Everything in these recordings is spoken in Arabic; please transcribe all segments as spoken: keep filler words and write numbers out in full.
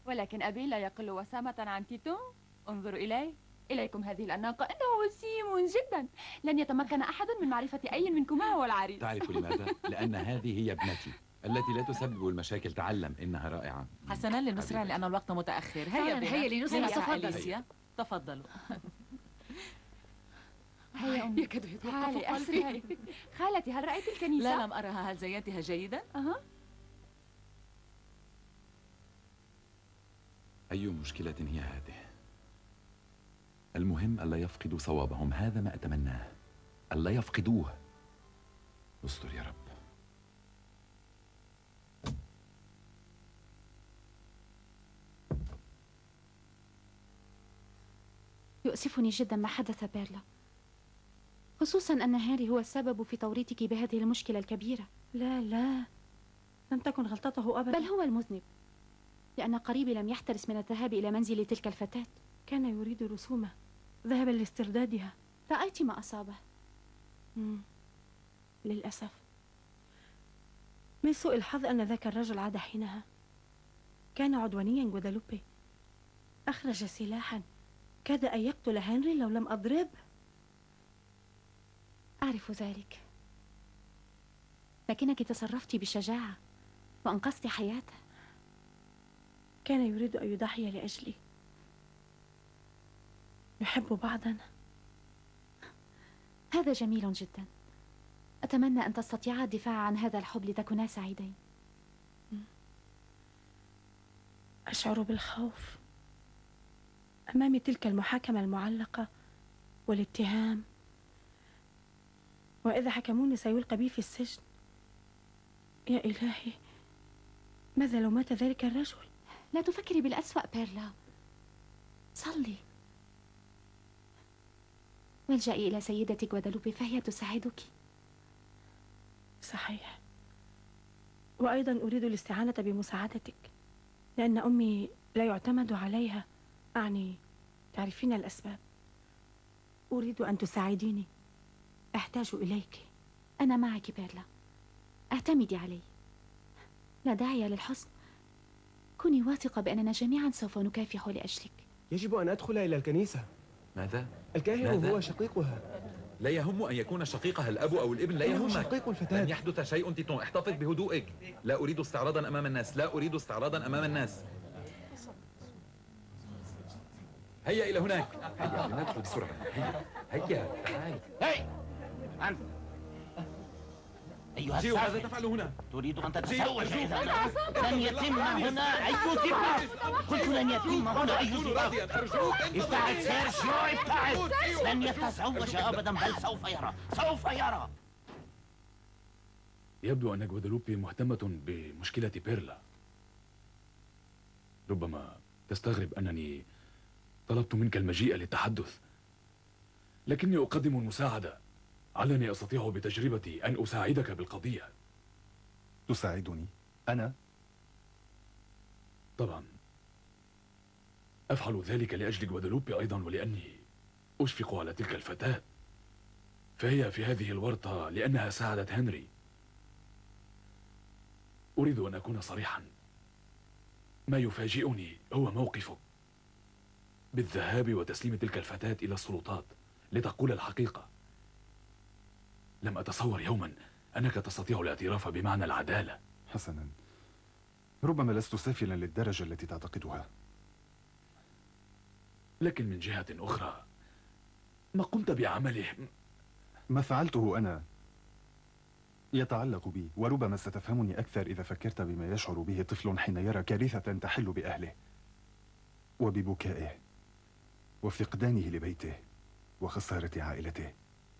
ولكن أبي لا يقل وسامة عن تيتو. انظروا إلي، إليكم هذه الأناقة، إنه وسيم جدا. لن يتمكن أحد من معرفة أي منكما هو العريس. تعرف لماذا؟ لأن هذه هي ابنتي التي لا تسبب المشاكل. تعلم، إنها رائعة. حسنا، لنسرع لأن الوقت متأخر. هيا بنا، هيا لنسرع. تفضلوا تفضلوا. هيا أمي. يكاد يتوقف تعالي قلبي. أسرعي. خالتي، هل رأيت الكنيسة؟ لا، لم أرها. هل زينتها جيدا؟ أها. أي مشكلة هي هذه؟ المهم ألا يفقدوا صوابهم، هذا ما أتمناه. ألا يفقدوه. استر يا رب. يؤسفني جدا ما حدث بيرلا، خصوصا أن هاري هو السبب في توريطك بهذه المشكلة الكبيرة. لا لا، لم تكن غلطته أبدا، بل هو المذنب، لأن قريبي لم يحترس من الذهاب إلى منزل تلك الفتاة. كان يريد رسومه، ذهب لاستردادها. رأيت ما أصابه. مم. للأسف، من سوء الحظ أن ذاك الرجل عاد حينها. كان عدوانيا غوادالوبي، أخرج سلاحا كاد أن يقتل هنري لو لم أضرب. أعرف ذلك، لكنك تصرفت بشجاعة وأنقذت حياته. كان يريد أن يضحي لأجلي. نحب بعضنا. هذا جميل جدا. أتمنى أن تستطيعا الدفاع عن هذا الحب لتكونا سعيدين. أشعر بالخوف أمام تلك المحاكمة المعلقة والاتهام، وإذا حكموني سيلقى بي في السجن. يا إلهي، ماذا لو مات ذلك الرجل؟ لا تفكري بالأسوأ بيرلا، صلي والجئي إلى سيدة غوادالوبي فهي تساعدك. صحيح، وأيضا أريد الاستعانة بمساعدتك، لأن أمي لا يعتمد عليها. أعني، تعرفين الأسباب. أريد أن تساعديني، أحتاج إليك. أنا معك بيرلا، اعتمدي علي، لا داعي للحزن. كوني واثقة بأننا جميعا سوف نكافح لأجلك. يجب أن أدخل إلى الكنيسة. ماذا؟ الكاهن ماذا؟ هو شقيقها. لا يهم أن يكون شقيقها الأب أو الابن، لا يهمك. شقيق الفتاة. لن يحدث شيء تيتون، احتفظ بهدوئك. لا أريد استعراضا أمام الناس، لا أريد استعراضا أمام الناس. هيا إلى هناك. هيا لندخل بسرعة. هيا هيا تعال. هي أنت أيها جيو، ماذا السافل، تفعل هنا؟ تريد أن تتزوج إذا لن يتم هنا أي زفاف. قلت لن يتم هنا أي زفاف. ابتعد سيرجيو، ابتعد. لن يتزوج أبدا، بل سوف يرى، سوف يرى. يبدو أن غوادالوبي مهتمة بمشكلة بيرلا. ربما تستغرب أنني طلبت منك المجيء للتحدث، لكني أقدم المساعدة علني أستطيع بتجربتي أن أساعدك بالقضية. تساعدني أنا؟ طبعا أفعل ذلك لأجل غوادالوبي أيضا، ولأني أشفق على تلك الفتاة، فهي في هذه الورطة لأنها ساعدت هنري. أريد أن أكون صريحا، ما يفاجئني هو موقفك بالذهاب وتسليم تلك الفتاة إلى السلطات لتقول الحقيقة. لم أتصور يوما أنك تستطيع الاعتراف بمعنى العدالة. حسنا، ربما لست سافلا للدرجة التي تعتقدها، لكن من جهة أخرى ما قمت بعمله. ما فعلته أنا يتعلق بي، وربما ستفهمني أكثر إذا فكرت بما يشعر به طفل حين يرى كارثة تحل بأهله وببكائه وفقدانه لبيته وخسارة عائلته.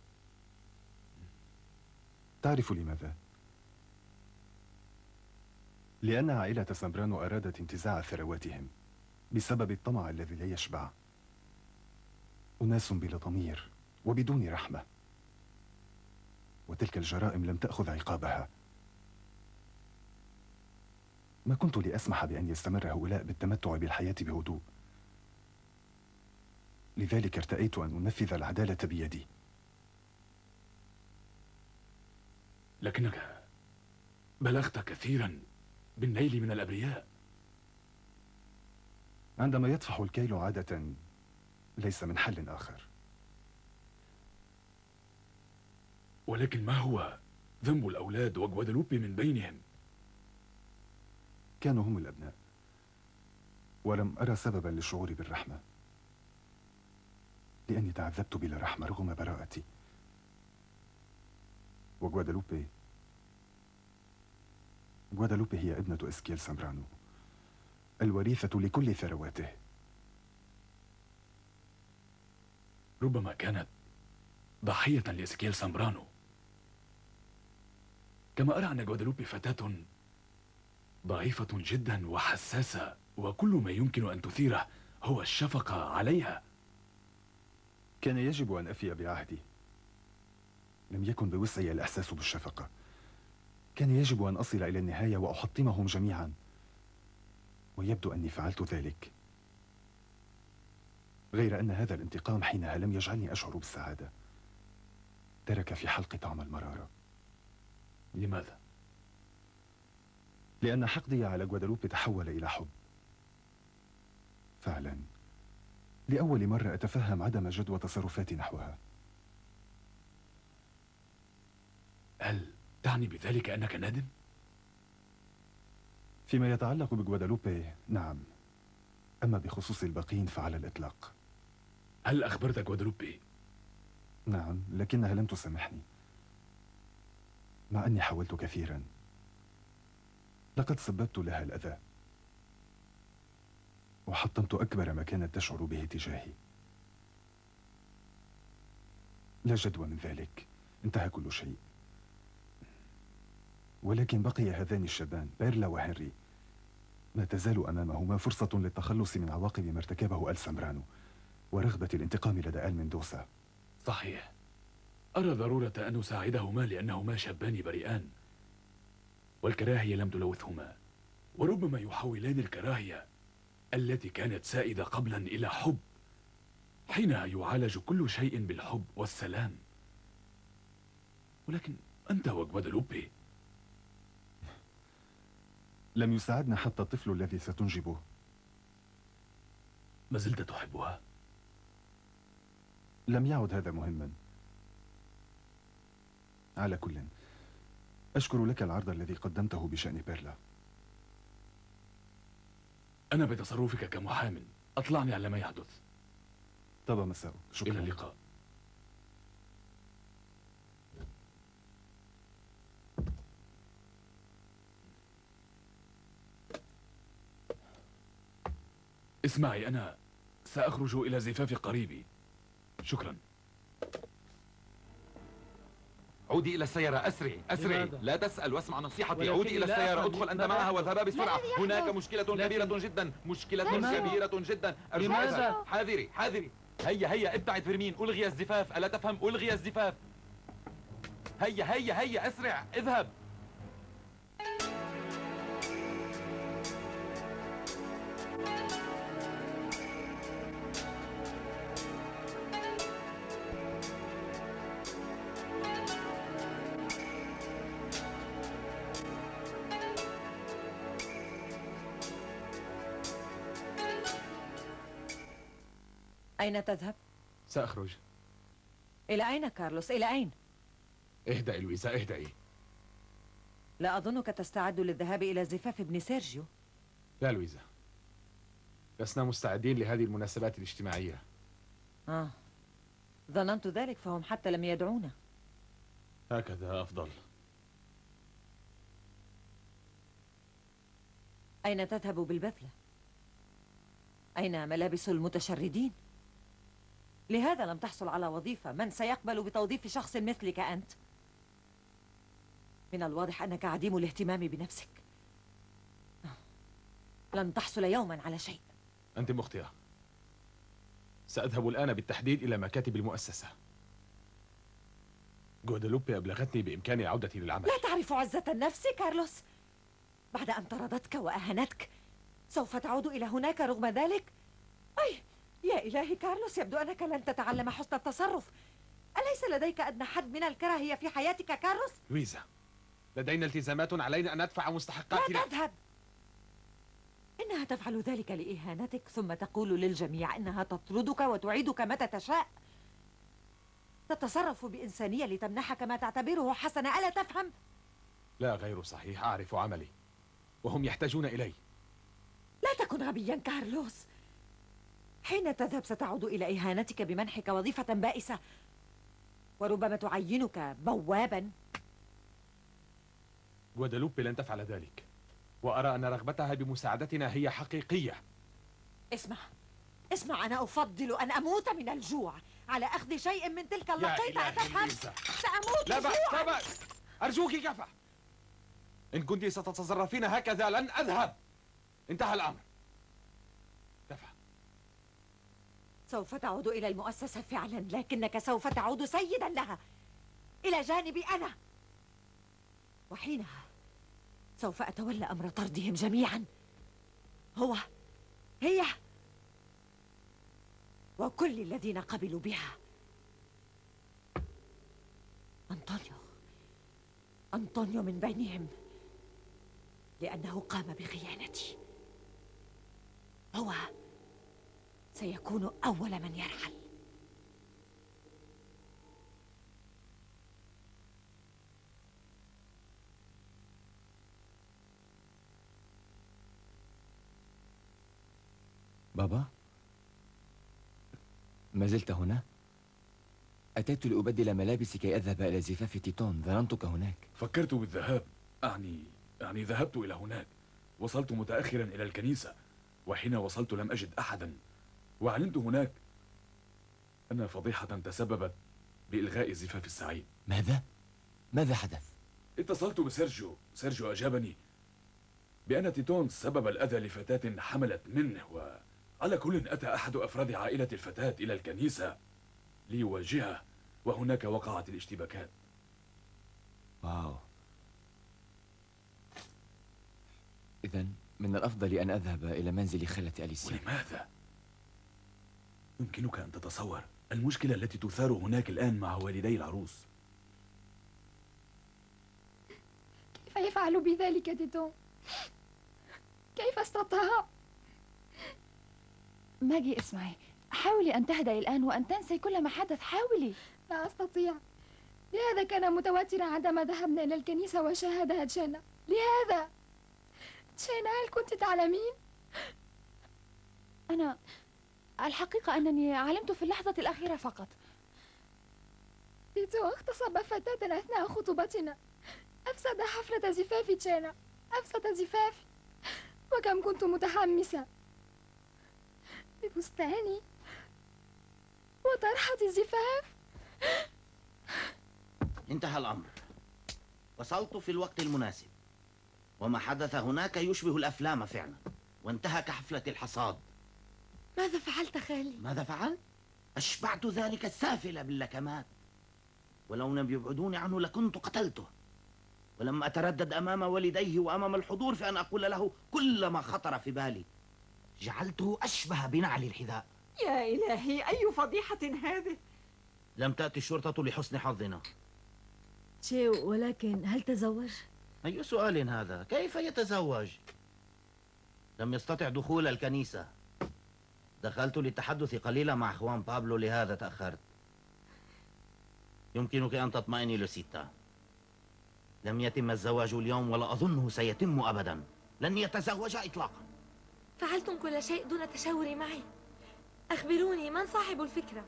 تعرف لماذا؟ لأن عائلة سامبرانو أرادت انتزاع ثرواتهم بسبب الطمع الذي لا يشبع. أناس بلا ضمير وبدون رحمة، وتلك الجرائم لم تأخذ عقابها. ما كنت لأسمح بأن يستمر هؤلاء بالتمتع بالحياة بهدوء، لذلك ارتأيت أن أنفذ العدالة بيدي. لكنك بلغت كثيرا بالنيل من الأبرياء. عندما يطفح الكيل عادة ليس من حل آخر. ولكن ما هو ذنب الأولاد وغوادالوبي من بينهم؟ كانوا هم الأبناء، ولم أرى سببا للشعور بالرحمة، لأني تعذبت بلا رحمة رغم براءتي. وغوادالوبي غوادالوبي هي ابنة إسكيل سامبرانو، الوريثة لكل ثرواته. ربما كانت ضحية لإسكيل سامبرانو، كما أرى أن غوادالوبي فتاة ضعيفة جدا وحساسة، وكل ما يمكن أن تثيره هو الشفقة عليها. كان يجب أن أفي بعهدي. لم يكن بوسعي الإحساس بالشفقة. كان يجب أن أصل إلى النهاية وأحطمهم جميعا، ويبدو أني فعلت ذلك. غير أن هذا الانتقام حينها لم يجعلني أشعر بالسعادة، ترك في حلقي طعم المرارة. لماذا؟ لأن حقدي على غوادالوبي تحول إلى حب. فعلا لأول مرة أتفهم عدم جدوى تصرفاتي نحوها. هل تعني بذلك أنك نادم؟ فيما يتعلق بغوادالوبي نعم، أما بخصوص الباقين فعلى الإطلاق. هل أخبرت غوادالوبي؟ نعم، لكنها لم تسامحني، مع أني حاولت كثيرا. لقد سببت لها الأذى وحطمت أكبر ما كانت تشعر به تجاهي. لا جدوى من ذلك، انتهى كل شيء. ولكن بقي هذان الشابان بيرلا وهنري، ما تزال أمامهما فرصة للتخلص من عواقب ما ارتكبه آل سامبرانو ورغبة الانتقام لدى آل مندوسا. صحيح، أرى ضرورة أن أساعدهما لأنهما شابان بريئان، والكراهية لم تلوثهما، وربما يحولان الكراهية التي كانت سائدة قبلا إلى حب، حينها يعالج كل شيء بالحب والسلام. ولكن أنت وغوادالوبي لم يساعدنا حتى الطفل الذي ستنجبه. ما زلت تحبها؟ لم يعد هذا مهما. على كل، أشكر لك العرض الذي قدمته بشأن بيرلا. أنا بتصرفك كمحام أطلعني على ما يحدث. طاب مساء، شكرا. إلى اللقاء. اسمعي، أنا سأخرج إلى زفاف قريبي. شكرا. عودي إلى السيارة، أسرعي أسرعي، لا تسأل واسمع نصيحتي. عودي إلى السيارة، ادخل أنت معها واذهبا بسرعة. هناك مشكلة كبيرة جدا، مشكلة كبيرة جدا. أرجوك حاذري حاذري. هيا هيا ابتعد فيرمين، ألغي الزفاف، ألا تفهم؟ ألغي الزفاف. هيا هيا هيا أسرع، اذهب. أين تذهب؟ سأخرج. إلى أين كارلوس؟ إلى أين؟ اهدئي لويزا، اهدئي. لا أظنك تستعد للذهاب إلى زفاف ابن سيرجيو. لا لويزا، لسنا مستعدين لهذه المناسبات الاجتماعية. آه، ظننت ذلك، فهم حتى لم يدعونا. هكذا أفضل. أين تذهب بالبذلة؟ أين ملابس المتشردين؟ لهذا لم تحصل على وظيفة. من سيقبل بتوظيف شخص مثلك أنت؟ من الواضح أنك عديم الاهتمام بنفسك. لن تحصل يوما على شيء. أنت مخطئة. سأذهب الآن بالتحديد إلى مكاتب المؤسسة. غوادالوبي أبلغتني بإمكاني عودتي للعمل. لا تعرف عزة النفس كارلوس. بعد أن طردتك وأهانتك سوف تعود إلى هناك رغم ذلك؟ أي يا إلهي كارلوس، يبدو أنك لن تتعلم حسن التصرف. أليس لديك أدنى حد من الكراهية في حياتك كارلوس؟ لويزا، لدينا التزامات علينا أن ندفع مستحقاتنا. لا تذهب. إنها تفعل ذلك لإهانتك ثم تقول للجميع إنها تطردك وتعيدك متى تشاء. تتصرف بإنسانية لتمنحك ما تعتبره حسنا، ألا تفهم؟ لا، غير صحيح. أعرف عملي وهم يحتاجون إلي. لا تكن غبيا كارلوس. حين تذهب ستعود إلى إهانتك بمنحك وظيفة بائسة، وربما تعينك بوابا. غوادالوبي لن تفعل ذلك، وأرى أن رغبتها بمساعدتنا هي حقيقية. اسمع اسمع، أنا أفضل أن أموت من الجوع على أخذ شيء من تلك اللقيطة، أتفهم؟ سأموت لا بأس، جوعا. لا بأس، أرجوك كفى. إن كنت ستتصرفين هكذا لن أذهب. انتهى الأمر. كفى. سوف تعود إلى المؤسسة فعلا، لكنك سوف تعود سيدا لها إلى جانبي أنا، وحينها سوف أتولى أمر طردهم جميعا، هو هي وكل الذين قبلوا بها. أنطونيو أنطونيو من بينهم، لأنه قام بخيانتي. هو سيكون أول من يرحل. بابا، ما زلت هنا؟ أتيت لأبدل ملابسي كي أذهب إلى زفاف تيتون، ظننتك هناك. فكرت بالذهاب، أعني يعني ذهبت إلى هناك. وصلت متأخرا إلى الكنيسة، وحين وصلت لم أجد أحدا، وعلمت هناك أن فضيحة تسببت بإلغاء زفاف السعيد. ماذا؟ ماذا حدث؟ اتصلت بسيرجيو، سيرجيو أجابني بأن تيتون سبب الأذى لفتاة حملت منه، وعلى كل أتى أحد أفراد عائلة الفتاة إلى الكنيسة ليواجهه، وهناك وقعت الاشتباكات. واو. إذن من الأفضل أن أذهب إلى منزل خالة أليسيا. ولماذا؟ يمكنك أن تتصور المشكلة التي تثار هناك الآن مع والدي العروس. كيف يفعل بذلك تيتون؟ كيف استطاع؟ ماجي اسمعي، حاولي أن تهدئي الآن وأن تنسي كل ما حدث. حاولي. لا أستطيع، لهذا كان متوترا عندما ذهبنا إلى الكنيسة وشاهدها تشينا. لهذا تشينا، هل كنت تعلمين؟ أنا الحقيقة أنني علمت في اللحظة الأخيرة فقط. تيتو اغتصب فتاة أثناء خطوبتنا، أفسد حفلة زفاف تشينا، أفسد زفافي، وكم كنت متحمسة بفستاني وطرحة الزفاف. انتهى الأمر، وصلت في الوقت المناسب، وما حدث هناك يشبه الأفلام فعلا، وانتهى كحفلة الحصاد. ماذا فعلت خالي؟ ماذا فعلت؟ أشبعت ذلك السافل باللكمات، ولو لم يبعدوني عنه لكنت قتلته، ولم أتردد أمام والديه وأمام الحضور في أن أقول له كل ما خطر في بالي. جعلته أشبه بنعل الحذاء. يا إلهي، أي فضيحة هذه! لم تأتي الشرطة لحسن حظنا. تشيو، ولكن هل تزوج؟ أي سؤال هذا؟ كيف يتزوج؟ لم يستطع دخول الكنيسة. دخلت للتحدث قليلا مع خوان بابلو، لهذا تأخرت. يمكنك أن تطمئني لوسيتا، لم يتم الزواج اليوم ولا أظنه سيتم أبدا. لن يتزوج إطلاقا. فعلتم كل شيء دون التشاور معي. أخبروني، من صاحب الفكرة؟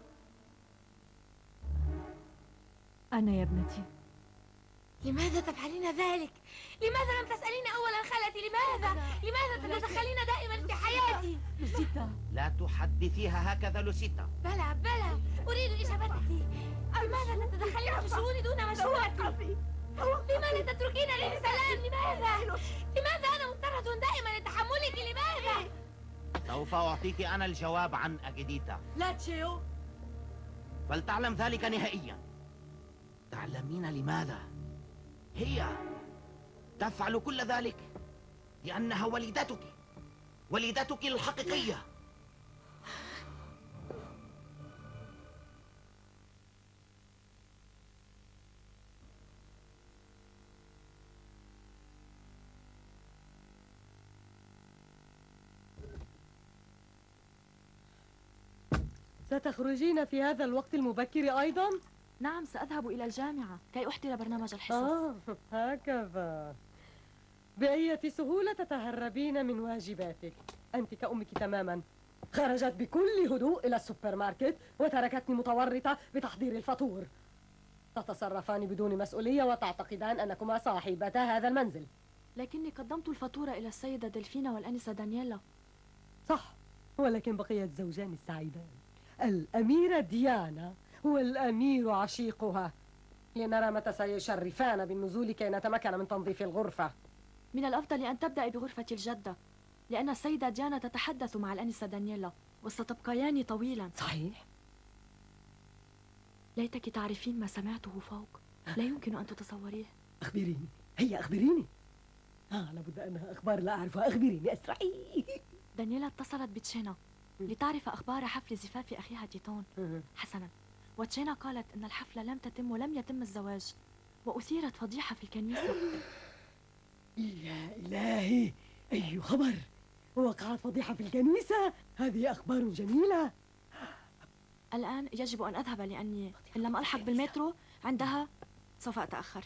أنا يا ابنتي. لماذا تفعلين ذلك؟ لماذا لم تسألين أولا خالتي؟ لماذا؟ لماذا تتدخلين دائما في حياتي؟ لوسيتا، لا تحدثيها هكذا لوسيتا. بلى بلى، أريد إجابتك. لماذا تتدخلين في شؤوني دون مشورتي؟ لماذا تتركين لي بسلام؟ لماذا؟ لماذا أنا مضطرة دائما لتحملك؟ لماذا؟ سوف أعطيك أنا الجواب عن أجديتا. لا تشيو، فلتعلم ذلك نهائيا. تعلمين لماذا؟ هي تفعل كل ذلك لأنها والدتك، والدتك الحقيقية. ستخرجين في هذا الوقت المبكر أيضا؟ نعم، سأذهب إلى الجامعة كي أحضر برنامج الحصص. آه هكذا. بأية سهولة تتهربين من واجباتك. أنت كأمك تماما. خرجت بكل هدوء إلى السوبر ماركت وتركتني متورطة بتحضير الفطور. تتصرفان بدون مسؤولية وتعتقدان أنكما صاحبتا هذا المنزل. لكني قدمت الفاتورة إلى السيدة دلفينا والأنسة دانييلا. صح، ولكن بقي الزوجان السعيدان، الأميرة ديانا والأمير عشيقها، لنرى متى سيشرفان بالنزول كي نتمكن من تنظيف الغرفة. من الأفضل أن تبدأي بغرفة الجدة، لأن السيدة ديانا تتحدث مع الأنسة دانييلا وستبقيان طويلا. صحيح. ليتك تعرفين ما سمعته فوق، لا يمكن أن تتصوريه. أخبريني، هيا أخبريني. آه لابد أنها أخبار لا أعرفها، أخبريني أسرعي. دانييلا اتصلت بتشينا لتعرف أخبار حفل زفاف أخيها تيتون. حسنا، وتشينا قالت أن الحفلة لم تتم ولم يتم الزواج، وأثيرت فضيحة في الكنيسة. يا إلهي، أي خبر! وقعت فضيحة في الكنيسة؟ هذه أخبار جميلة. الآن يجب أن أذهب، لأني إن لم ألحق بالمترو عندها سوف أتأخر.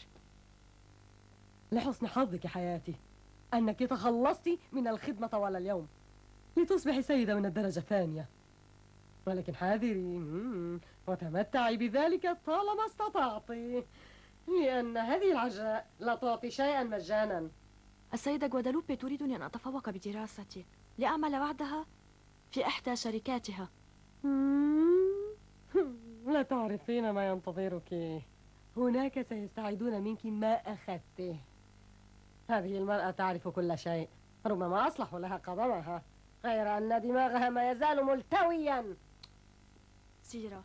لحسن حظك حياتي أنك تخلصت من الخدمة طوال اليوم لتصبحي سيدة من الدرجة الثانية، ولكن حاذري وتمتعي بذلك طالما استطعت، لأن هذه العجاء لا تعطي شيئا مجانا. السيدة غوادالوبي تريدني أن أتفوق بدراستي لأعمل بعدها في إحدى شركاتها. لا تعرفين ما ينتظرك. هناك سيستعيدون منك ما أخذته. هذه المرأة تعرف كل شيء، ربما أصلح لها قدمها، غير أن دماغها ما يزال ملتويا. سيرة،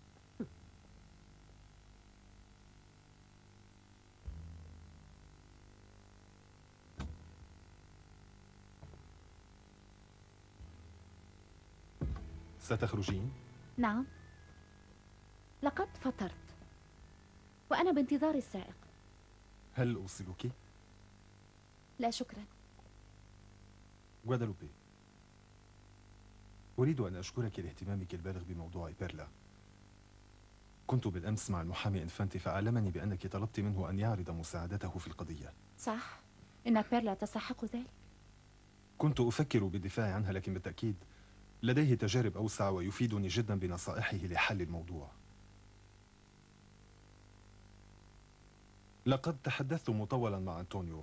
ستخرجين؟ نعم، لقد فطرت وأنا بانتظار السائق. هل أوصلك؟ لا شكرا. غوادالوبي، أريد أن أشكرك لاهتمامك البالغ بموضوع بيرلا. كنت بالأمس مع المحامي إنفانتي فأعلمني بأنك طلبت منه أن يعرض مساعدته في القضية. صح، إن بيرلا تستحق ذلك. كنت أفكر بالدفاع عنها، لكن بالتأكيد لديه تجارب أوسع ويفيدني جدا بنصائحه لحل الموضوع. لقد تحدثت مطولا مع أنطونيو.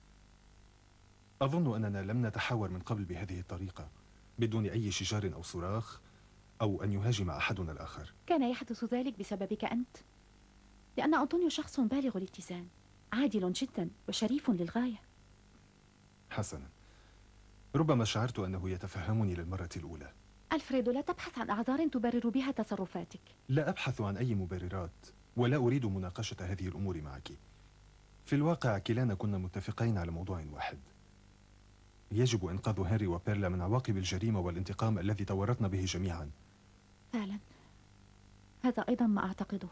أظن أننا لم نتحاور من قبل بهذه الطريقة، بدون أي شجار أو صراخ أو أن يهاجم أحدنا الآخر. كان يحدث ذلك بسببك أنت، لأن أنطونيو شخص بالغ الاتزان، عادل جدا وشريف للغاية. حسنا، ربما شعرت أنه يتفهمني للمرة الأولى. ألفريدو، لا تبحث عن أعذار تبرر بها تصرفاتك. لا أبحث عن أي مبررات، ولا أريد مناقشة هذه الأمور معك. في الواقع كلانا كنا متفقين على موضوع واحد: يجب إنقاذ هنري وبيرلا من عواقب الجريمة والانتقام الذي تورطنا به جميعا. فعلا، هذا أيضا ما أعتقده،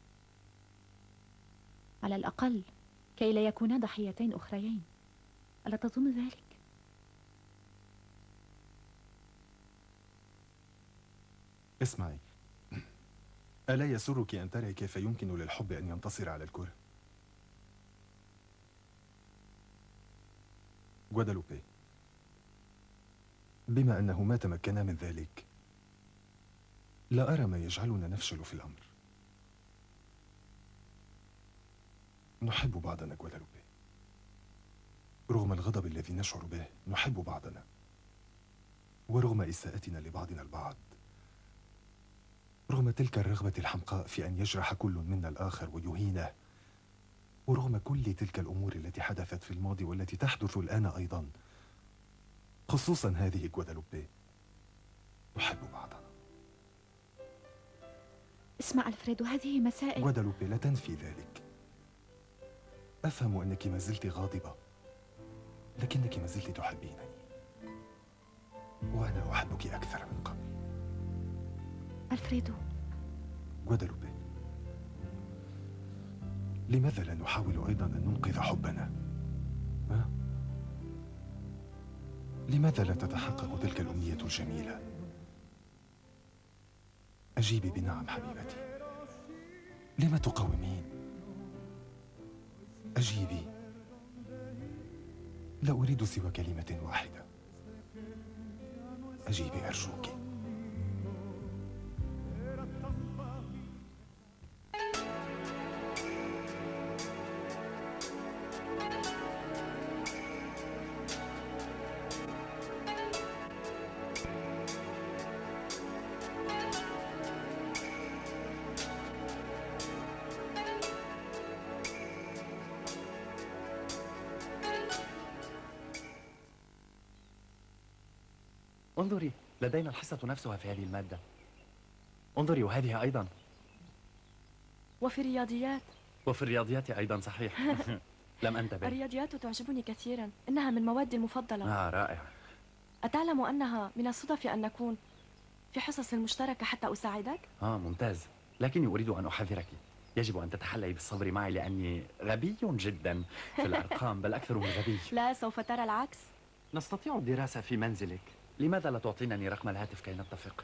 على الأقل كي لا يكونا ضحيتين أخريين. ألا تظن ذلك؟ اسمعي، ألا يسرك أن ترى كيف يمكن للحب أن ينتصر على الكره؟ غوادالوبي، بما أنه ما تمكنا من ذلك، لا أرى ما يجعلنا نفشل في الأمر. نحب بعضنا غوادالوبي، رغم الغضب الذي نشعر به نحب بعضنا، ورغم إساءتنا لبعضنا البعض، رغم تلك الرغبة الحمقاء في أن يجرح كل منا الآخر ويهينه، ورغم كل تلك الأمور التي حدثت في الماضي والتي تحدث الآن أيضا، خصوصا هذه غوادالوبي، نحب بعضنا. اسمع ألفريدو، هذه مسائل. غوادالوبي، لا تنفي ذلك. أفهم أنك ما زلت غاضبة، لكنك ما زلت تحبينني، وأنا أحبك أكثر من قبل. ألفريدو. غوادالوبي، لماذا لا نحاول أيضا أن ننقذ حبنا؟ ها؟ لماذا لا تتحقق تلك الأمنية الجميلة؟ أجيبي بنعم حبيبتي. لم تقاومين؟ أجيبي. لا أريد سوى كلمة واحدة. أجيبي أرجوك. انظري، لدينا الحصة نفسها في هذه المادة. انظري، وهذه أيضا. وفي الرياضيات. وفي الرياضيات أيضا، صحيح. لم أنتبه. الرياضيات تعجبني كثيرا، إنها من موادي المفضلة. آه، رائع. أتعلم أنها من الصدف أن نكون في حصص مشتركة حتى أساعدك؟ آه، ممتاز. لكني أريد أن أحذرك. يجب أن تتحلي بالصبر معي لأني غبي جدا في الأرقام، بل أكثر من غبي. لا، سوف ترى العكس. نستطيع الدراسة في منزلك. لماذا لا تعطينني رقم الهاتف كي نتفق؟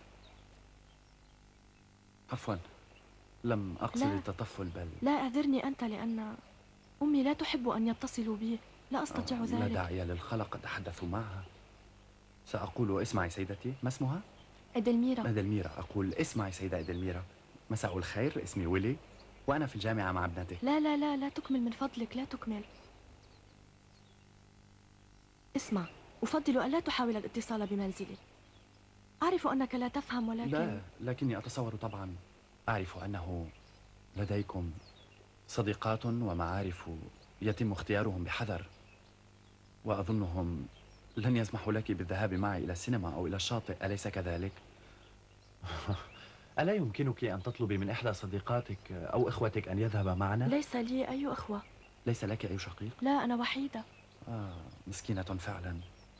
عفوا، لم أقصد لا. التطفل بل... لا، اعذرني أنت، لأن أمي لا تحب أن يتصلوا بي. لا أستطيع ذلك. لا داعي للقلق، أتحدث معها. سأقول اسمعي سيدتي. ما اسمها؟ إدلميرا. إدلميرا. أقول اسمعي سيدة إدلميرا، مساء الخير، اسمي ويلي وأنا في الجامعة مع ابنتي. لا لا لا لا تكمل من فضلك، لا تكمل. اسمع، أفضل أن لا تحاول الاتصال بمنزلي. أعرف أنك لا تفهم، ولكن... لا، لكني أتصور طبعا. أعرف أنه لديكم صديقات ومعارف يتم اختيارهم بحذر، وأظنهم لن يسمحوا لك بالذهاب معي إلى السينما أو إلى الشاطئ، أليس كذلك؟ ألا يمكنك أن تطلبي من إحدى صديقاتك أو إخوتك أن يذهب معنا؟ ليس لي أي أخوة. ليس لك أي شقيق؟ لا، أنا وحيدة. آه، مسكينة فعلا.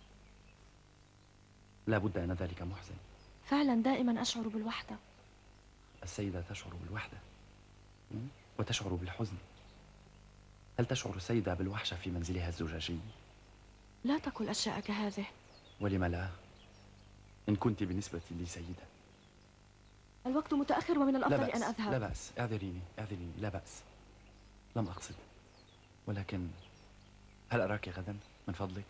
لا بد أن ذلك محزن. فعلا دائما أشعر بالوحدة. السيدة تشعر بالوحدة وتشعر بالحزن. هل تشعر السيدة بالوحشة في منزلها الزجاجي؟ لا تقل أشياء كهذه. ولم لا؟ إن كنت بالنسبة لي سيدة. الوقت متأخر ومن الأفضل لا بأس. أن أذهب. لا بأس، اعذريني اعذريني، لا بأس. لم أقصد، ولكن هل أراك غدا من فضلك؟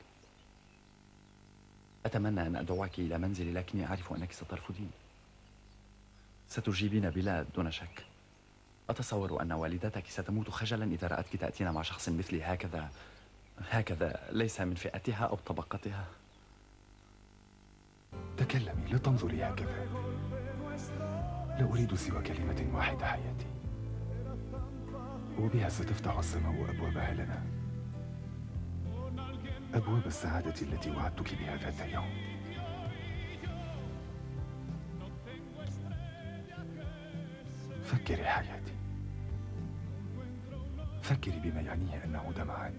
أتمنى أن أدعوك إلى منزلي، لكني أعرف أنك سترفضين. ستجيبين بلا دون شك. أتصور أن والدتك ستموت خجلا إذا رأتك تأتين مع شخص مثلي، هكذا هكذا ليس من فئتها أو طبقتها. تكلمي، لا تنظري هكذا. لا أريد سوى كلمة واحدة حياتي، وبها ستفتح السماء أبوابها لنا، أبواب السعادة التي وعدتك بها ذات يوم. فكري حياتي، فكري بما يعنيه أن نعود معا.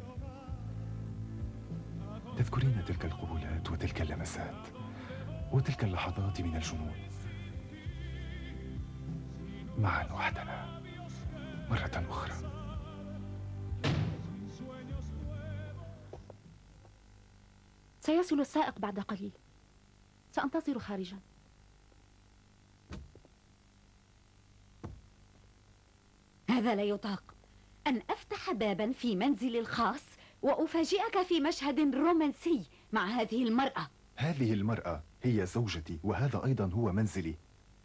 تذكرين تلك القبلات وتلك اللمسات وتلك اللحظات من الجنون معا وحدنا مرة أخرى. سيصل السائق بعد قليل، سأنتظر خارجا. هذا لا يطاق، أن أفتح بابا في منزلي الخاص وأفاجئك في مشهد رومانسي مع هذه المرأة. هذه المرأة هي زوجتي، وهذا أيضا هو منزلي.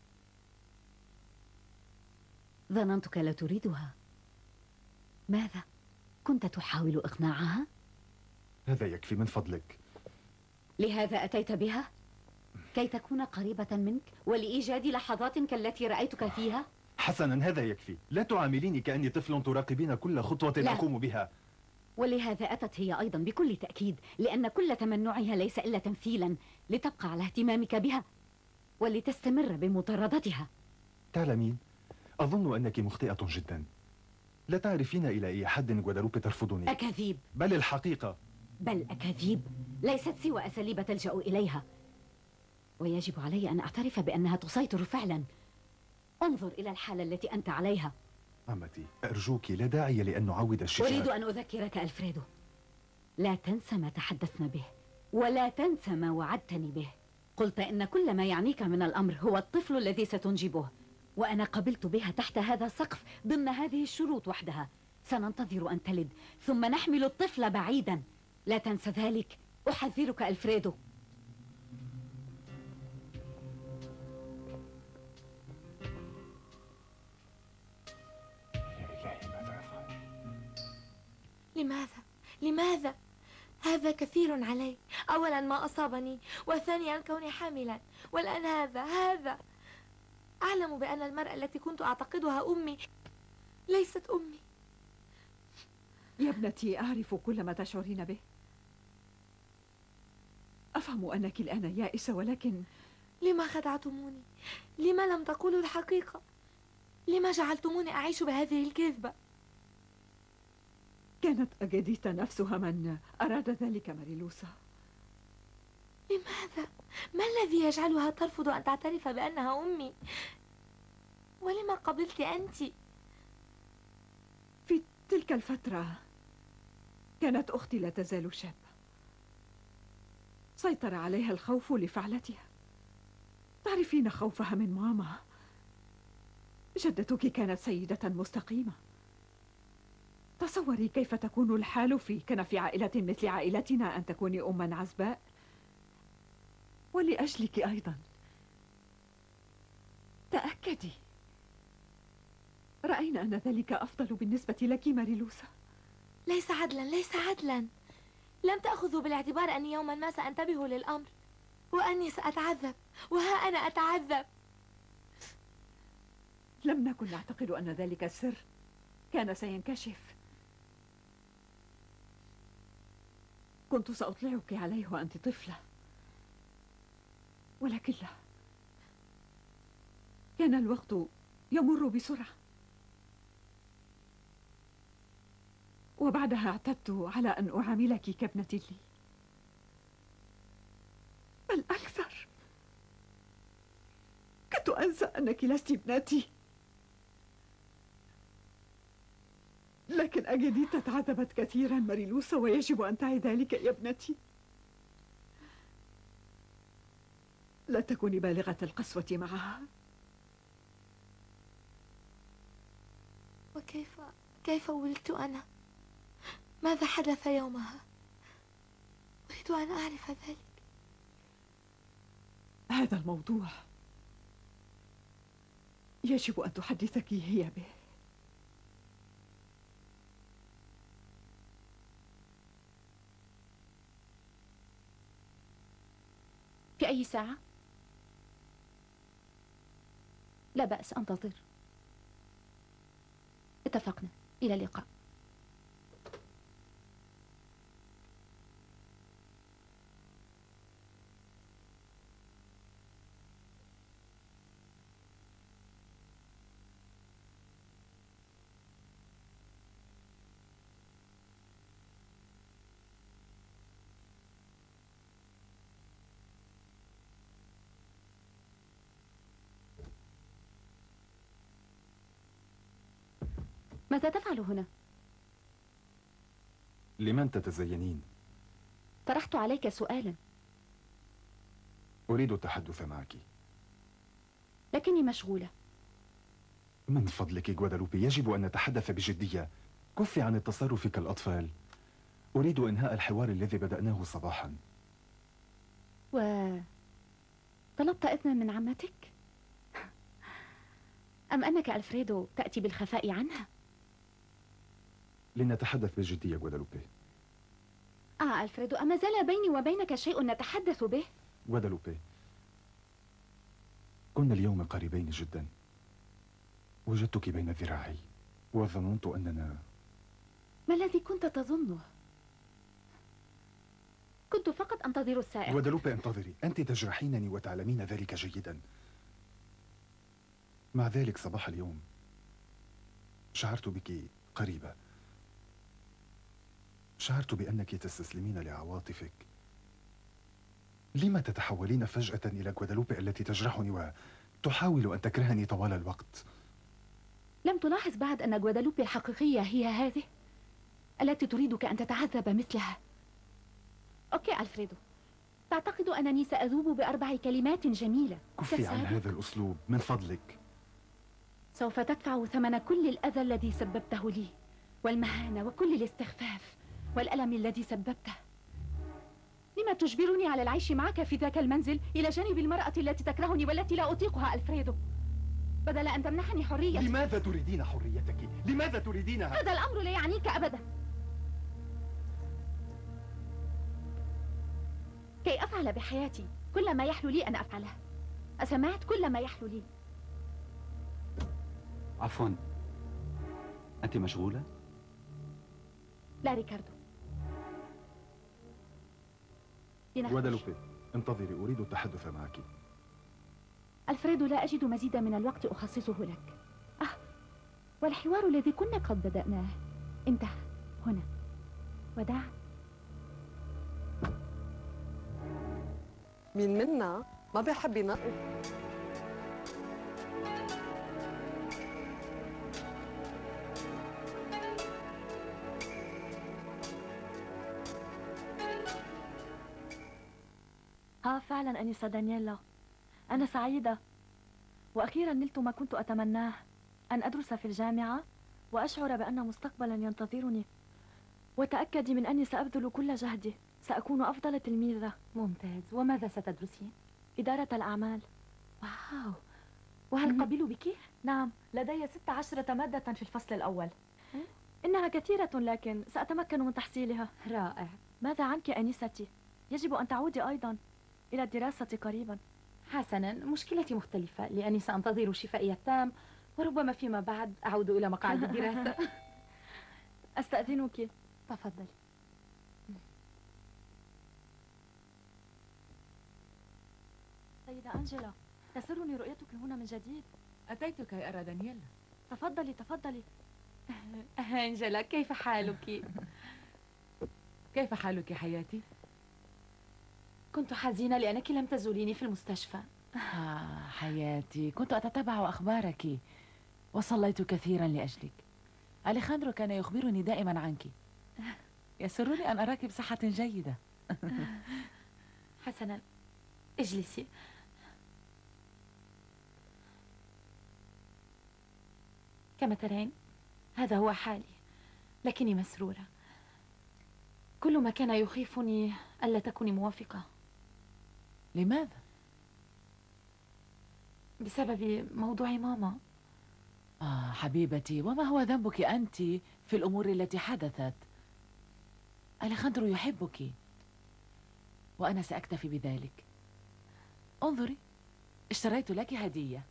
ظننتك لا تريدها. ماذا؟ كنت تحاول إقناعها؟ هذا يكفي من فضلك. لهذا أتيت بها؟ كي تكون قريبة منك ولإيجاد لحظات كالتي رأيتك فيها؟ حسنا، هذا يكفي. لا تعامليني كأني طفل تراقبين كل خطوة لا. أقوم بها. ولهذا أتت هي أيضا بكل تأكيد، لأن كل تمنعها ليس إلا تمثيلا لتبقى على اهتمامك بها ولتستمر بمطاردتها. تعلمين، أظن أنك مخطئة جدا. لا تعرفين إلى أي حد غوادالوبي ترفضني. أكاذيب. بل الحقيقة. بل أكاذيب ليست سوى أساليب تلجأ إليها، ويجب علي أن أعترف بأنها تسيطر فعلا. انظر إلى الحالة التي أنت عليها. عمتي، أرجوك لا داعي لأن نعود الشجار. أريد أن أذكرك ألفريدو، لا تنسى ما تحدثنا به، ولا تنسى ما وعدتني به. قلت إن كل ما يعنيك من الأمر هو الطفل الذي ستنجبه، وأنا قبلت بها تحت هذا السقف ضمن هذه الشروط وحدها. سننتظر أن تلد ثم نحمل الطفل بعيدا. لا تنسى ذلك، أحذرك ألفريدو. لماذا؟ لماذا؟ هذا كثير علي. أولا ما أصابني، وثانيا كوني حاملا، والآن هذا هذا أعلم بأن المرأة التي كنت أعتقدها أمي ليست أمي. يا ابنتي، أعرف كل ما تشعرين به. أفهم أنك الآن يائسة، ولكن لما خدعتموني؟ لما لم تقولوا الحقيقة؟ لما جعلتموني أعيش بهذه الكذبة؟ كانت أجديتا نفسها من أراد ذلك ماريلوسا. لماذا؟ ما الذي يجعلها ترفض أن تعترف بأنها أمي؟ ولما قبلت أنت؟ في تلك الفترة كانت أختي لا تزال شابة. سيطر عليها الخوف لفعلتها. تعرفين خوفها من ماما. جدتك كانت سيدة مستقيمة. تصوري كيف تكون الحال في كنف عائلة مثل عائلتنا أن تكوني أما عزباء. ولأجلك أيضا تأكدي. رأينا أن ذلك أفضل بالنسبة لك ماريلوسا. ليس عدلا، ليس عدلا. لم تأخذوا بالاعتبار أني يوما ما سأنتبه للأمر، وأني سأتعذب، وها أنا أتعذب. لم نكن نعتقد أن ذلك السر كان سينكشف. كنت سأطلعك عليه وأنت طفلة، ولكن لا. كان الوقت يمر بسرعة، وبعدها اعتدت على أن أعاملك كابنة لي، بل أكثر. كنت أنسى أنك لست ابنتي. لكن أجديتا تعذبت كثيرا ماريلوسا، ويجب أن تعي ذلك يا ابنتي. لا تكوني بالغة القسوة معها. وكيف كيف ولدت أنا؟ ماذا حدث يومها؟ أريد أن أعرف ذلك. هذا الموضوع يجب أن تحدثك هي به. في أي ساعة؟ لا بأس، أنتظر. اتفقنا. إلى اللقاء. ماذا تفعل هنا؟ لمن تتزينين؟ طرحت عليك سؤالا. أريد التحدث معك. لكني مشغولة. من فضلك غوادالوبي، يجب أن نتحدث بجدية. كفي عن التصرف كالأطفال. أريد إنهاء الحوار الذي بدأناه صباحا. و طلبت إذنا من عمتك؟ أم أنك ألفريدو تأتي بالخفاء عنها؟ لنتحدث بجدية غوادالوبي. آه ألفريدو، أما زال بيني وبينك شيء نتحدث به؟ غوادالوبي، كنا اليوم قريبين جدا. وجدتك بين ذراعي وظننت أننا... ما الذي كنت تظنه؟ كنت فقط أنتظر السائق. غوادالوبي، انتظري. أنت تجرحينني وتعلمين ذلك جيدا. مع ذلك صباح اليوم شعرت بك قريبة. شعرت بأنك تستسلمين لعواطفك. لما تتحولين فجأة إلى غوادالوبي التي تجرحني وتحاول أن تكرهني طوال الوقت؟ لم تلاحظ بعد أن غوادالوبي الحقيقية هي هذه التي تريدك أن تتعذب مثلها؟ أوكي ألفريدو، تعتقد أنني سأذوب بأربع كلمات جميلة؟ كفي عن هذا الأسلوب من فضلك. سوف تدفع ثمن كل الأذى الذي سببته لي، والمهانة وكل الاستخفاف والألم الذي سببته. لما تجبرني على العيش معك في ذاك المنزل إلى جانب المرأة التي تكرهني والتي لا أطيقها ألفريدو، بدل أن تمنحني حريتي؟ لماذا تريدين حريتك؟ لماذا تريدينها؟ هذا الأمر لا يعنيك أبدا. كي أفعل بحياتي كل ما يحلو لي أن أفعله. أسمعت؟ كل ما يحلو لي. عفوا، أنت مشغولة؟ لا ريكاردو. غوادالوبي، انتظري، أريد التحدث معك. ألفريدو، لا أجد مزيدا من الوقت أخصصه لك. آه، والحوار الذي كنا قد بدأناه انتهى هنا. وداع. مين منا ما بيحب ينقف؟ ها فعلا أنسة دانييلا، أنا سعيدة وأخيرا نلت ما كنت أتمناه، أن أدرس في الجامعة وأشعر بأن مستقبلا ينتظرني. وتأكدي من أني سأبذل كل جهدي، سأكون أفضل تلميذة. ممتاز. وماذا ستدرسين؟ إدارة الأعمال. واو، وهل قبلوا بك؟ نعم، لدي ست عشرة مادة في الفصل الأول. إنها كثيرة لكن سأتمكن من تحصيلها. رائع. ماذا عنك أنستي؟ يجب أن تعودي أيضا إلى الدراسة قريبا. حسنا، مشكلتي مختلفة لأني سأنتظر شفائي التام، وربما فيما بعد أعود إلى مقاعد الدراسة. أستأذنك. تفضلي. سيدة أنجيلا، يسرني رؤيتك هنا من جديد. أتيت كي أرى دانييلا. تفضلي تفضلي. أنجيلا، كيف حالك؟ كيف حالك حياتي؟ كنت حزينة لأنك لم تزوريني في المستشفى. آه حياتي، كنت أتتبع أخبارك وصليت كثيرا لأجلك. أليخاندرو كان يخبرني دائما عنك. يسرني أن أراك بصحة جيدة. حسنا، اجلسي. كما ترين هذا هو حالي، لكني مسرورة. كل ما كان يخيفني ألا تكوني موافقة. لماذا؟ بسبب موضوع ماما. آه حبيبتي، وما هو ذنبك أنت في الأمور التي حدثت؟ أليخاندرو يحبك وأنا سأكتفي بذلك. انظري، اشتريت لك هدية.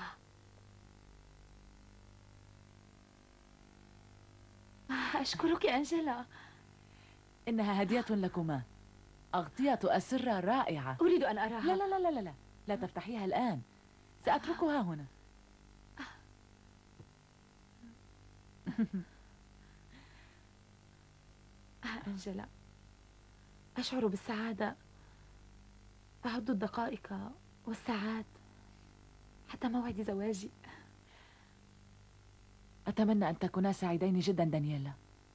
أشكرك أنجيلا. إنها هدية لكما، أغطية أسرة رائعة. أريد أن أراها. لا لا لا لا لا لا تفتحيها الآن، سأتركها هنا. أنجيلا، أشعر بالسعادة، أعد الدقائق والساعات حتى موعد زواجي. أتمنى أن تكونا سعيدين جدا دانييلا.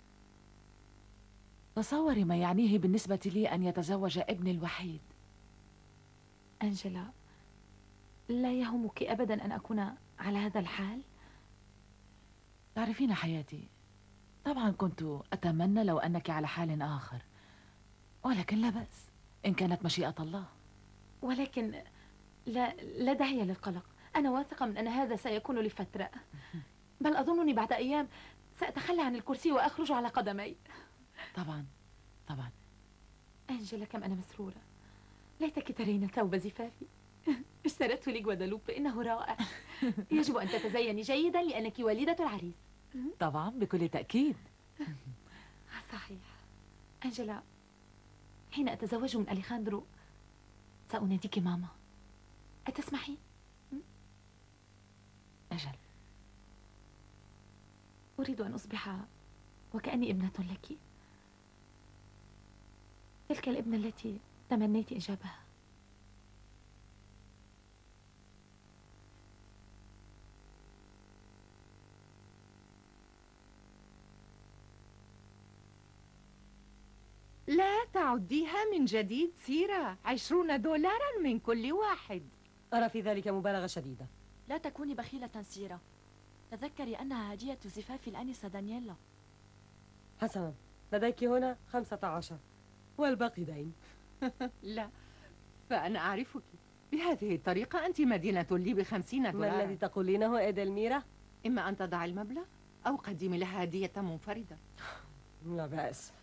تصوري ما يعنيه بالنسبة لي أن يتزوج ابني الوحيد. أنجيلا، لا يهمك أبدا أن أكون على هذا الحال؟ تعرفين حياتي، طبعا كنت أتمنى لو أنك على حال آخر، ولكن لا بأس إن كانت مشيئة الله. ولكن لا, لا داعي للقلق، أنا واثقة من أن هذا سيكون لفترة، بل أظنني بعد أيام سأتخلى عن الكرسي وأخرج على قدمي. طبعا طبعا. أنجيلا، كم أنا مسرورة. ليتك ترين ثوب زفافي. اشتريته لغوادالوبي، إنه رائع. يجب أن تتزيني جيدا لأنك والدة العريس. طبعا بكل تأكيد. صحيح. أنجيلا، حين أتزوج من أليخاندرو سأناديك ماما، أتسمحي؟ أجل. أريد أن أصبح وكأني ابنة لك، تلك الابنة التي تمنيت إنجابها. لا تعديها من جديد سيرة، عشرون دولارا من كل واحد. أرى في ذلك مبالغة شديدة. لا تكوني بخيلة سيرة، تذكري أنها هدية زفاف الآنسة دانييلا. حسنا، لديك هنا خمسة عشر والباقي دين. لا، فأنا أعرفك. بهذه الطريقة أنت مدينة لي بخمسين دولار. ما الذي تقولينه إيدلميرا؟ إما أن تضع المبلغ أو قدمي لها هدية منفردة. لا بأس.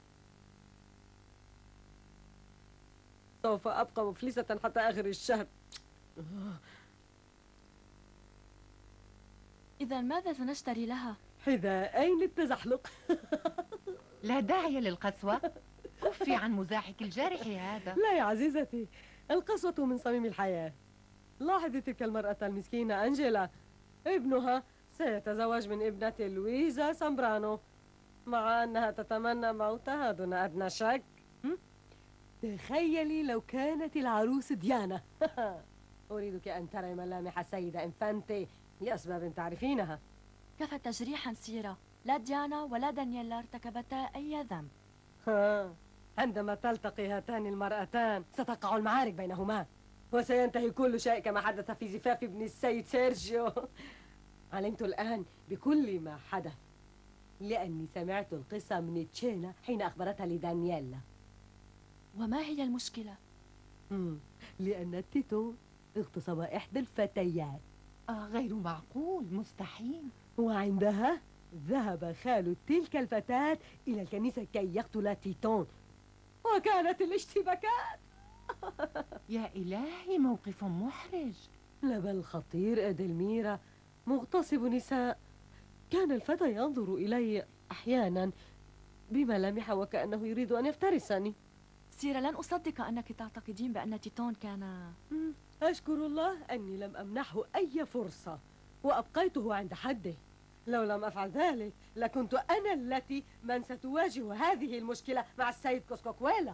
سوف أبقى مفلسة حتى آخر الشهر. إذا ماذا سنشتري لها؟ حذاءين للتزحلق. لا داعي للقسوة. كفي عن مزاحك الجارح هذا. لا يا عزيزتي، القسوة من صميم الحياة. لاحظي تلك المرأة المسكينة أنجيلا، ابنها سيتزوج من ابنة لويزا سامبرانو، مع أنها تتمنى موتها دون أدنى شك. تخيلي لو كانت العروس ديانا. أريدك أن تري ملامح السيدة إنفانتي لأسباب تعرفينها. كفى تجريحا سيرة، لا ديانا ولا دانييلا ارتكبتا أي ذنب. ها، عندما تلتقي هاتان المرأتان ستقع المعارك بينهما، وسينتهي كل شيء كما حدث في زفاف ابن السيد سيرجيو. علمت الآن بكل ما حدث لأني سمعت القصة من تشينا حين أخبرتها لدانييلا. وما هي المشكلة؟ مم. لأن تيتو اغتصب إحدى الفتيات. آه، غير معقول، مستحيل. وعندها ذهب خال تلك الفتاة إلى الكنيسة كي يقتل تيتون، وكانت الاشتباكات. يا إلهي، موقف محرج. لا بل خطير إيدلميرا. مغتصب نساء. كان الفتى ينظر إلي أحيانا بملامح وكأنه يريد أن يفترسني. سيرة، لن أصدق أنك تعتقدين بأن تيتون كان... أشكر الله أني لم أمنحه أي فرصة وأبقيته عند حده. لو لم أفعل ذلك لكنت أنا التي من ستواجه هذه المشكلة مع السيد كوسكوكويلا.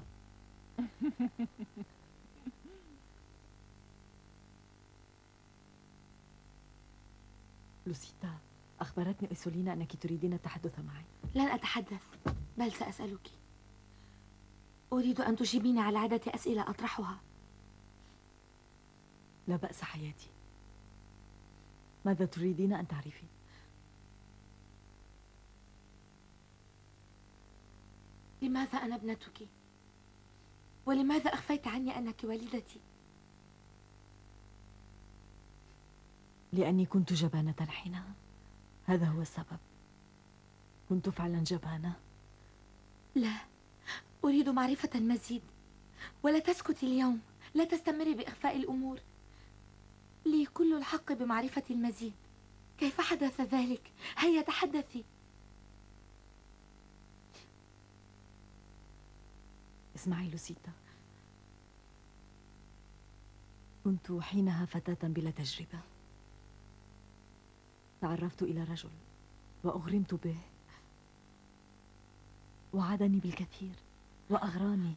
لوسيتا، أخبرتني إيسولينا أنك تريدين التحدث معي. لن أتحدث، بل سأسألك. أريد أن تجيبيني على عدة أسئلة أطرحها. لا بأس حياتي. ماذا تريدين أن تعرفي؟ لماذا أنا ابنتك؟ ولماذا أخفيت عني أنك والدتي؟ لأني كنت جبانة حينها، هذا هو السبب. كنت فعلا جبانة. لا، أريد معرفة مزيد، ولا تسكتي اليوم، لا تستمري بإخفاء الأمور. لي كل الحق بمعرفة المزيد. كيف حدث ذلك؟ هيا تحدثي. اسمعي لوسيتا، كنت حينها فتاة بلا تجربة. تعرفت إلى رجل وأغرمت به، وعدني بالكثير وأغراني،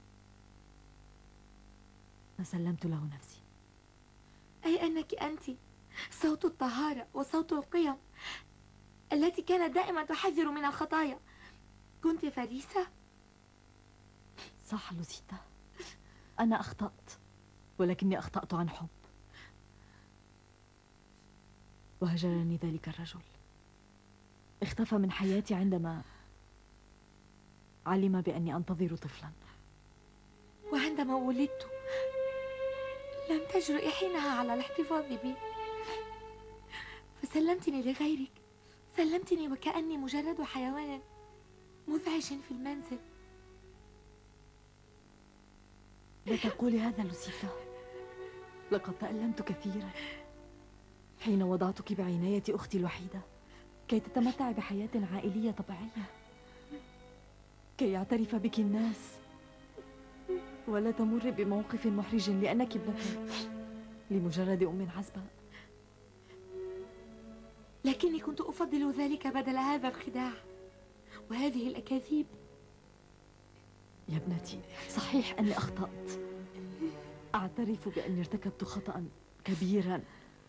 فسلمت له نفسي. أي أنك أنت صوت الطهارة وصوت القيم التي كانت دائما تحذر من الخطايا. كنت فريسة؟ صح لوسيتا، أنا أخطأت، ولكني أخطأت عن حب. وهجرني ذلك الرجل، اختفى من حياتي عندما علم بأني أنتظر طفلا. وعندما ولدت لم تجرؤي حينها على الاحتفاظ بي، فسلمتني لغيرك. سلمتني وكأني مجرد حيوان مزعج في المنزل. لا تقولي هذا لوسيتا، لقد تألمت كثيرا حين وضعتك بعناية أختي الوحيدة كي تتمتع بحياة عائلية طبيعية، كي يعترف بك الناس ولا تمر بموقف محرج لأنك ابنة لمجرد أم عزبة. لكني كنت أفضل ذلك بدل هذا الخداع وهذه الأكاذيب. يا ابنتي، صحيح أني أخطأت، أعترف بأني ارتكبت خطأ كبيرا،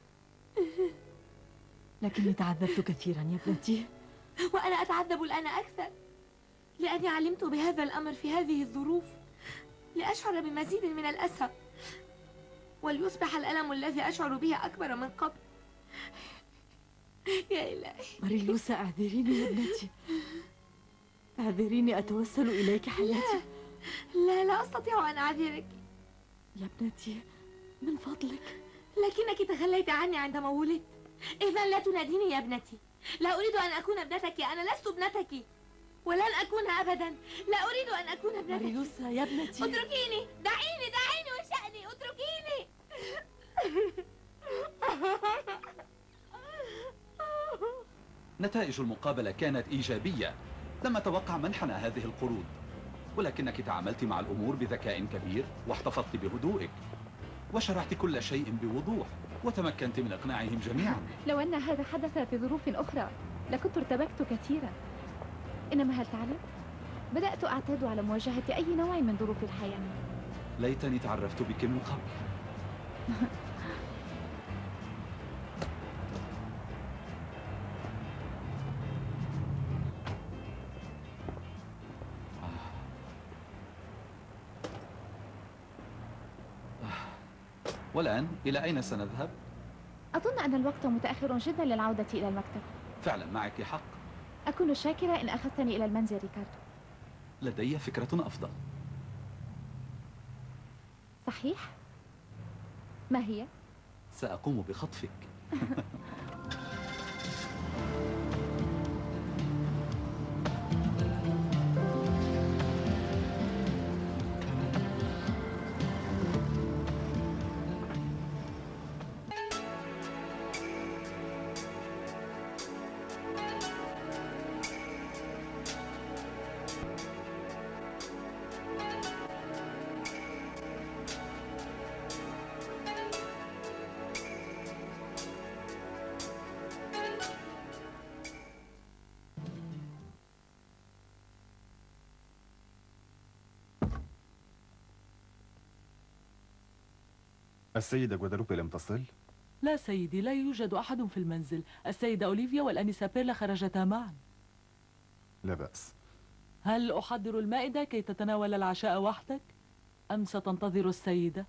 لكني تعذبت كثيرا يا ابنتي. وأنا أتعذب الآن أكثر لأني علمت بهذا الأمر في هذه الظروف، لأشعر بمزيد من الأسى، وليصبح الألم الذي أشعر به أكبر من قبل. يا إلهي. ماريلوسا اعذريني يا ابنتي، اعذريني أتوسل إليك حياتي. لا لا أستطيع أن أعذرك يا ابنتي، من فضلك. لكنك تخليت عني عندما ولدت. إذا لا تناديني يا ابنتي. لا أريد أن أكون ابنتك، أنا لست ابنتك ولن أكون أبدا. لا أريد أن أكون ابنتك. ماريلوسا يا ابنتي، اتركيني، دعيني دعيني وشأني، اتركيني. نتائج المقابلة كانت إيجابية. لم أتوقع منحنى هذه القروض، ولكنك تعاملت مع الأمور بذكاء كبير واحتفظت بهدوئك وشرحت كل شيء بوضوح وتمكنت من إقناعهم جميعا. لو أن هذا حدث في ظروف أخرى لكنت ارتبكت كثيرا، إنما هل تعلم؟ بدأت أعتاد على مواجهة أي نوع من ظروف الحياة. ليتني تعرفت بك من قبل. والآن إلى أين سنذهب؟ أظن أن الوقت متأخر جدا للعودة إلى المكتب. فعلا معك حق. أكون شاكرة إن أخذتني إلى المنزل ريكاردو. لدي فكرة أفضل. صحيح؟ ما هي؟ سأقوم بخطفك. السيدة غوادالوبي لم تصل؟ لا سيدي، لا يوجد أحد في المنزل. السيدة أوليفيا والأنسة بيرلا خرجتا معا. لا بأس. هل أحضر المائدة كي تتناول العشاء وحدك؟ أم ستنتظر السيدة؟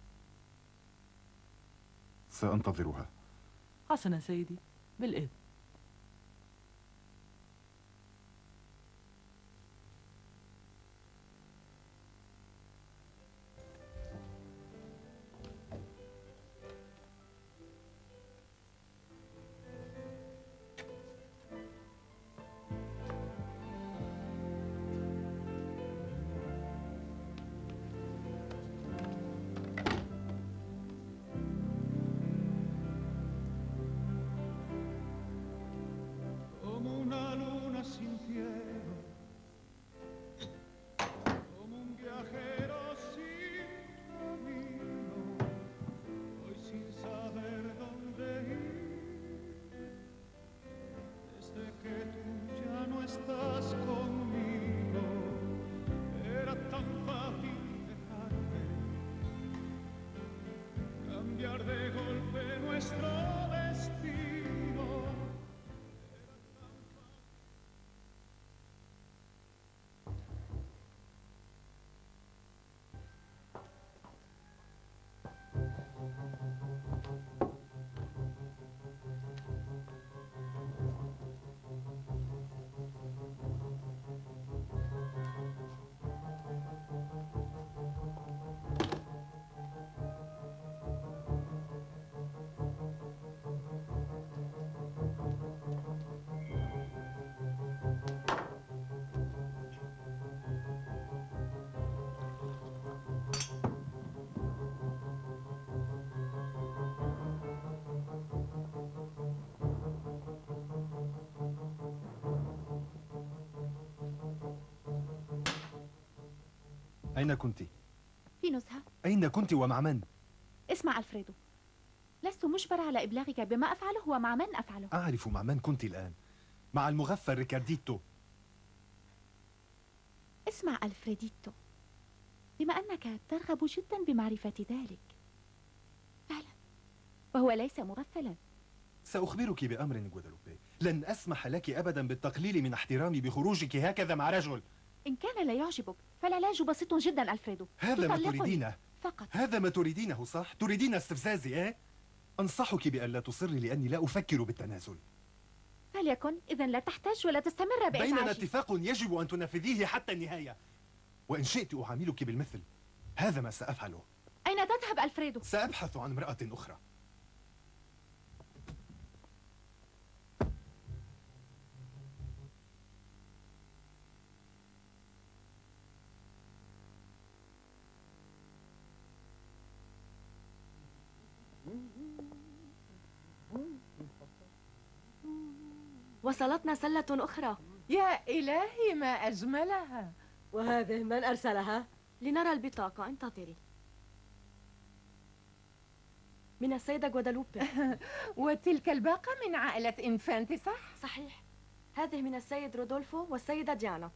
سأنتظرها. حسنا سيدي، بالإذن. أين كنت؟ في نزهة. أين كنت ومع من؟ اسمع ألفريدو، لست مجبرة على إبلاغك بما أفعله ومع من أفعله. أعرف مع من كنت الآن. مع المغفل ريكارديتو. اسمع ألفريديتو، بما أنك ترغب جدا بمعرفة ذلك، فعلا وهو ليس مغفلا. سأخبرك بأمر غوادالوبي، لن أسمح لك أبدا بالتقليل من احترامي بخروجك هكذا مع رجل. إن كان لا يعجبك فالعلاج بسيط جدا ألفريدو. هذا ما تريدينه فقط. هذا ما تريدينه صح؟ تريدين استفزازي إيه؟ أنصحك بأن لا تصري لأني لا أفكر بالتنازل. فليكن، إذا لا تحتاج ولا تستمر بإزعاجي. بيننا اتفاق يجب أن تنفذيه حتى النهاية، وإن شئت أعاملك بالمثل. هذا ما سأفعله. أين تذهب ألفريدو؟ سأبحث عن امرأة أخرى. وصلتنا سلة أخرى. يا إلهي ما أجملها. وهذه من أرسلها؟ لنرى البطاقة، انتظري. من السيدة غوادالوبي. وتلك الباقة من عائلة إنفانتي، صح؟ صحيح. هذه من السيد رودولفو والسيدة ديانا.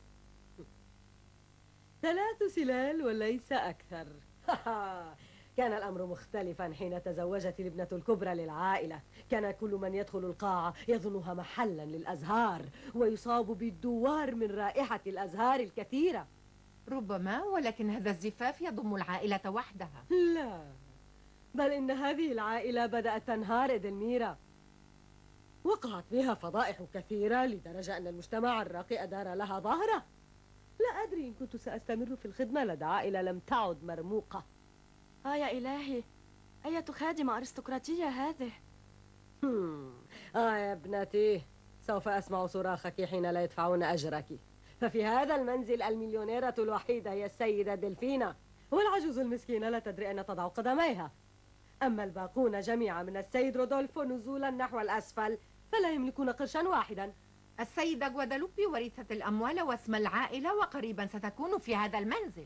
ثلاث سلال وليس أكثر. كان الأمر مختلفا حين تزوجت الابنة الكبرى للعائلة. كان كل من يدخل القاعة يظنها محلا للأزهار، ويصاب بالدوار من رائحة الأزهار الكثيرة. ربما، ولكن هذا الزفاف يضم العائلة وحدها. لا، بل إن هذه العائلة بدأت تنهار إدلميرا. وقعت فيها فضائح كثيرة لدرجة أن المجتمع الراقي أدار لها ظهره. لا أدري إن كنت سأستمر في الخدمة لدى عائلة لم تعد مرموقة. آه يا إلهي، أية خادمة أرستقراطية هذه. هم. آه يا ابنتي، سوف أسمع صراخك حين لا يدفعون أجرك. ففي هذا المنزل المليونيرة الوحيدة هي السيدة دلفينا، والعجوز المسكينة لا تدري أين تضع قدميها. أما الباقون جميعا من السيد رودولفو نزولا نحو الأسفل فلا يملكون قرشا واحدا. السيدة غوادالوبي ورثت الأموال واسم العائلة، وقريبا ستكون في هذا المنزل.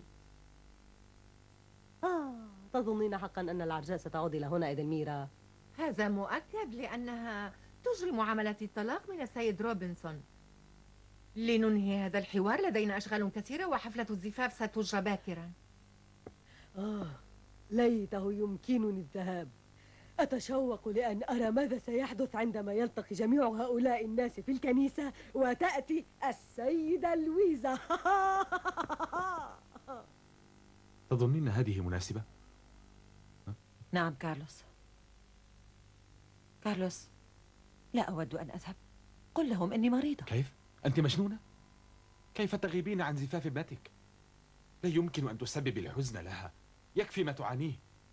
آه، تظنين حقا أن العرجاء ستعود إلى هنا إدلميرا؟ هذا مؤكد، لأنها تجري معاملة الطلاق من السيد روبنسون. لننهي هذا الحوار، لدينا أشغال كثيرة وحفلة الزفاف ستجرى باكرا. آه، ليته يمكنني الذهاب. أتشوق لأن أرى ماذا سيحدث عندما يلتقي جميع هؤلاء الناس في الكنيسة وتأتي السيدة لويزا. تظنين هذه مناسبة؟ نعم كارلوس. كارلوس، لا أود أن أذهب. قل لهم إني مريضة. كيف؟ أنت مجنونة؟ كيف تغيبين عن زفاف ابنتك؟ لا يمكن أن تسبب الحزن لها، يكفي ما تعانيه.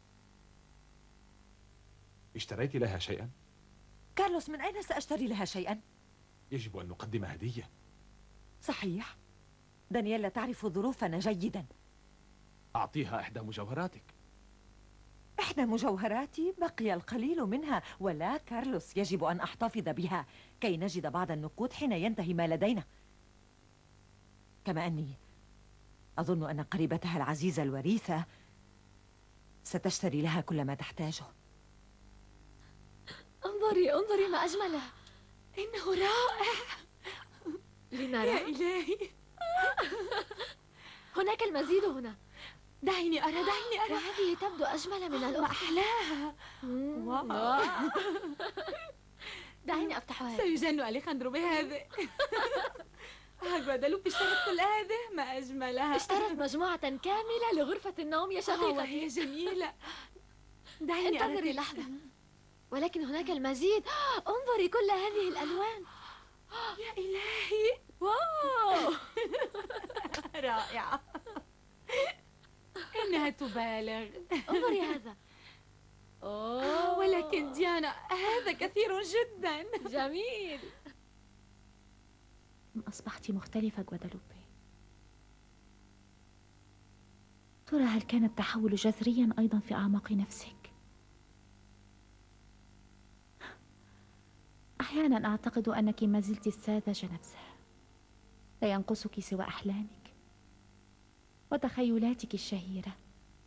اشتريت لها شيئا؟ كارلوس، من أين سأشتري لها شيئا؟ يجب أن نقدم هدية. صحيح، دانييلا تعرف ظروفنا جيدا. أعطيها إحدى مجوهراتك. إحدى مجوهراتي؟ بقي القليل منها، ولا كارلوس، يجب أن أحتفظ بها كي نجد بعض النقود حين ينتهي ما لدينا. كما أني أظن أن قريبتها العزيزة الوريثة ستشتري لها كل ما تحتاجه. انظري انظري ما أجمله، إنه رائع. لنرى. يا إلهي، هناك المزيد هنا. دعيني أرى دعيني أرى. وهذه تبدو أجمل من الأخرى. أحلاها. واو. دعيني أفتح هذا. سيجن أليخاندرو بهذا. غوادالوبي اشترت كل هذه، ما أجملها. اشترت مجموعة كاملة لغرفة النوم يا شقيقتي. وهي جميلة. دعيني انتظري لحظة، ولكن هناك المزيد. انظري كل هذه الألوان. يا إلهي، واو. رائعة. إنها تبالغ. انظري هذا. أوه، ولكن ديانا هذا كثير جدا. جميل. أصبحت مختلفة غوادالوبي. ترى هل كان التحول جذريا أيضا في أعماق نفسك؟ أحيانا أعتقد أنك ما زلت الساذجة نفسها، لا ينقصك سوى أحلامك وتخيلاتك الشهيرة.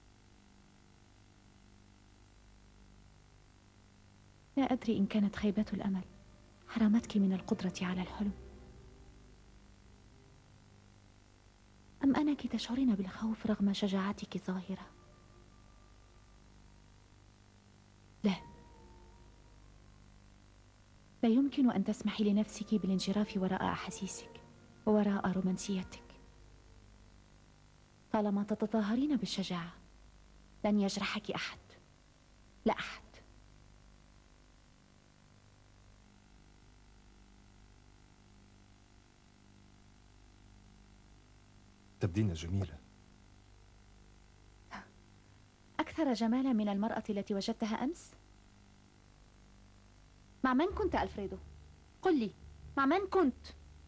لا أدري إن كانت خيبة الأمل حرمتك من القدرة على الحلم، أم أنك تشعرين بالخوف رغم شجاعتك الظاهرة؟ لا، لا يمكن أن تسمحي لنفسك بالانجراف وراء أحاسيسك ووراء رومانسيتك. طالما تتظاهرين بالشجاعة لن يجرحك أحد، لا أحد. تبدين جميلة. أكثر جمالا من المرأة التي وجدتها أمس؟ مع من كنت ألفريدو؟ قل لي، مع من كنت؟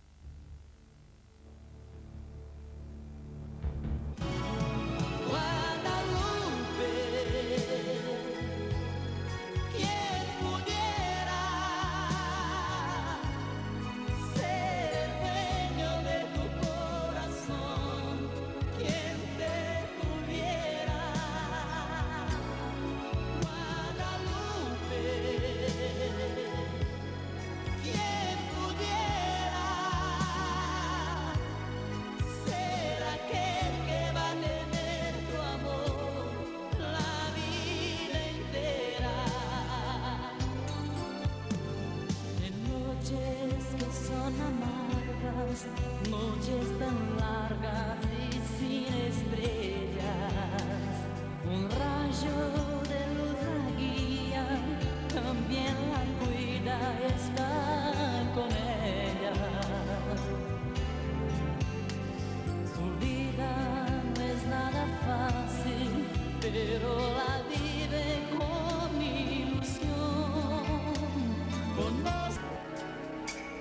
Noches tan largas y sin estrellas, un rayo de luz la guía, también la cuida y está con ella. Su vida no es nada fácil, pero la vive con